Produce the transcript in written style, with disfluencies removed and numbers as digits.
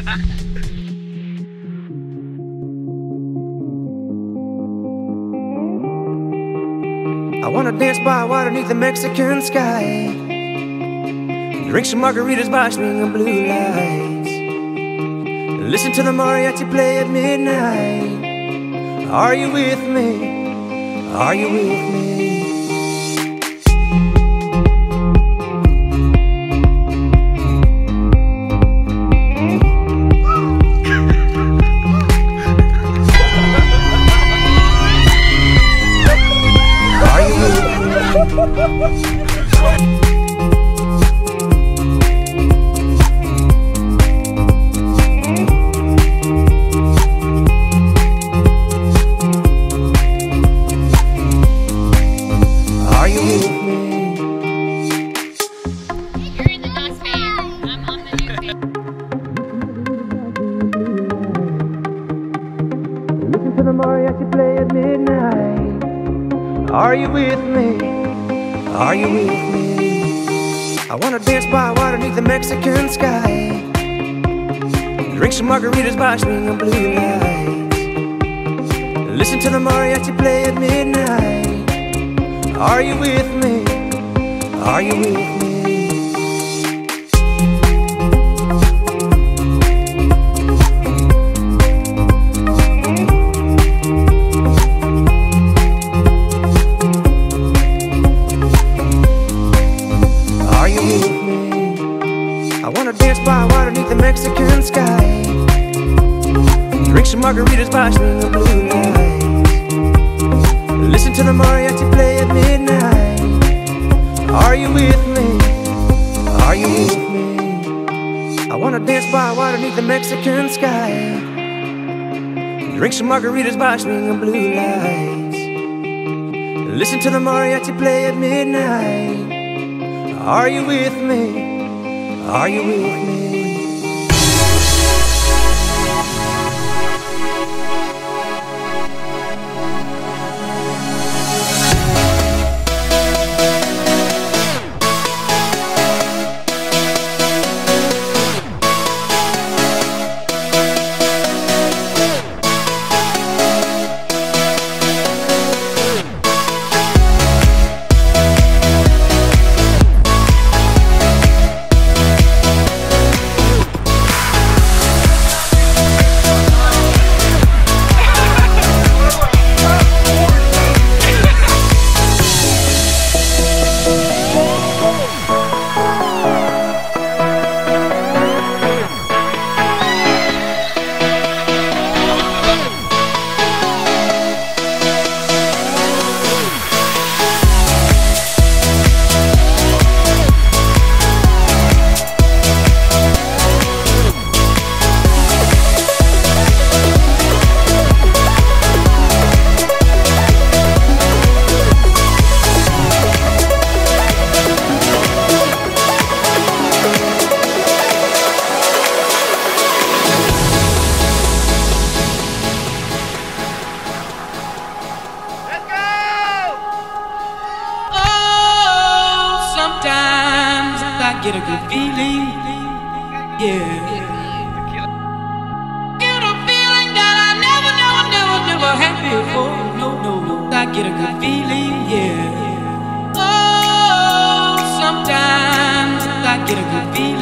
I wanna dance by water beneath the Mexican sky, drink some margaritas by swinging blue lights, listen to the mariachi play at midnight. Are you with me? Are you with me? Listen to the mariachi play at midnight. Are you with me? Are you with me? I wanna dance by water beneath the Mexican sky, drink some margaritas by swinging blue lights, listen to the mariachi play at midnight. Are you with me? Are you with me? I wanna dance by water beneath the Mexican sky, drink some margaritas by swinging blue lights, listen to the mariachi play at midnight. Are you with me? Are you with me? I wanna dance by water beneath the Mexican sky, drink some margaritas by swinging blue lights, listen to the mariachi play at midnight. Are you with me? Are you with me? Get a good feeling, yeah. Get a feeling that I never had before. No. I get a good feeling, yeah. Oh, sometimes I get a good feeling.